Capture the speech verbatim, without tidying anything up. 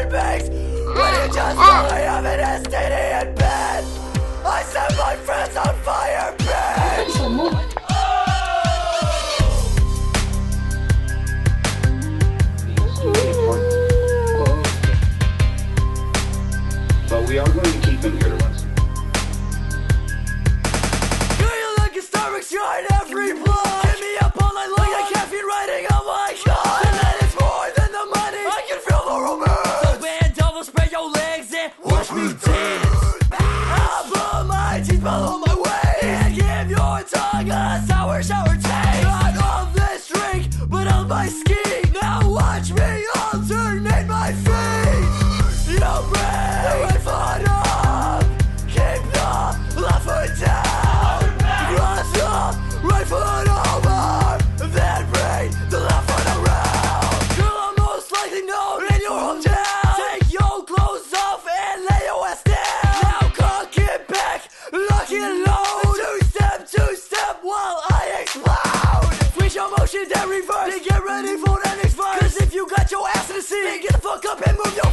it makes when you just lie of an S T D in bed. I set my friends on fire, bitch. But we are going to keep him here to listen. Feel like a Starbucks shot every block. Hit me up all night long, I can't be writing on my god. Tonight it's more than the money, I can feel the romance. So bend double, spread your legs and watch me dance. I'll blow my teeth below my waist and give your tongue a sour, sour taste. Not on this drink, but on my ski. Now watch me alternate my feet. Yo, break the right foot up, keep the left foot down. Cross up, right foot over, then bring the left foot around. Girl, I'm most likely known in your hometown. Take your clothes off and lay your ass down. Now cock it back, lock it low. Two step, two step while I explode. Switch your motion, then reverse, then get ready for the next verse. Cause if you got your ass in the seat, get the fuck up and move your